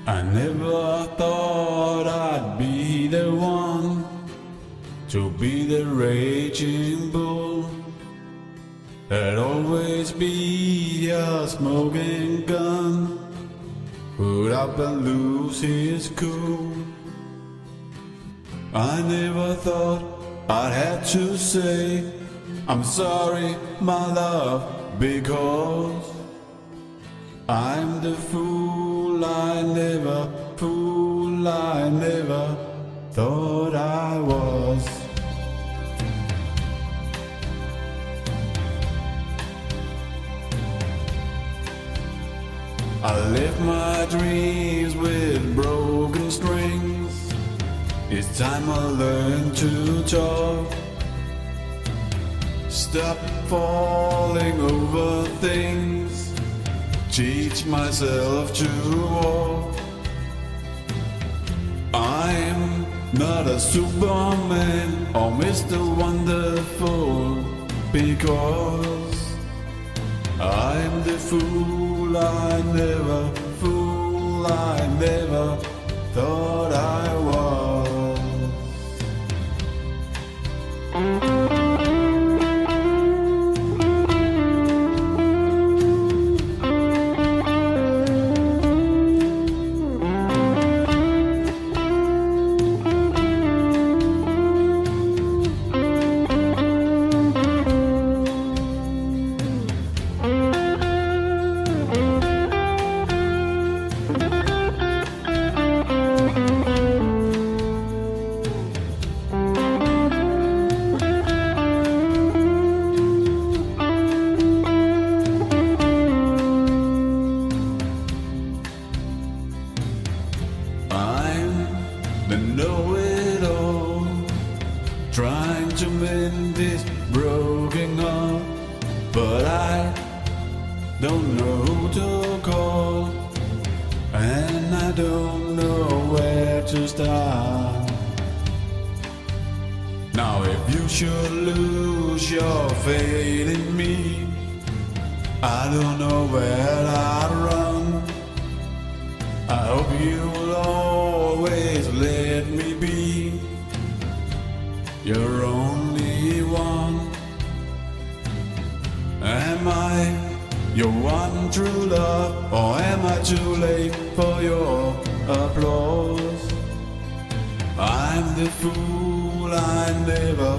I never thought I'd be the one to be the raging bull. There'd always be a smoking gun, put up and lose his cool. I never thought I'd have to say I'm sorry, my love, because I'm the fool I never thought I was. I left my dreams with broken strings. It's time I learned to talk. Stop falling over things, teach myself to walk. I'm not a Superman or Mr. Wonderful, because I'm the fool I never thought I was. The know-it-all, trying to mend this broken heart, but I don't know who to call, and I don't know where to start. Now if you should lose your faith in me, I don't know where I'd run. I hope you'll always let me be your only one. Am I your one true love, or am I too late for your applause? I'm the fool I never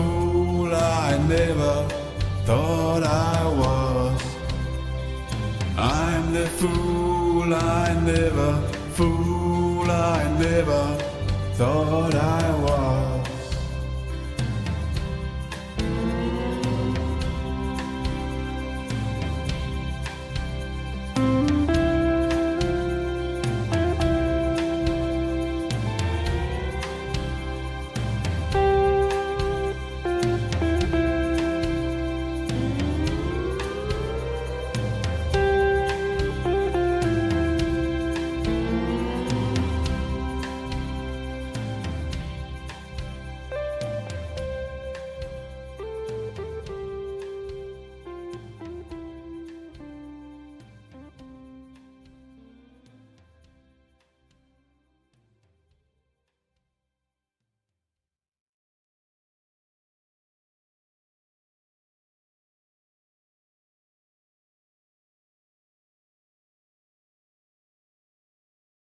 thought I was. I'm the fool I never thought I was.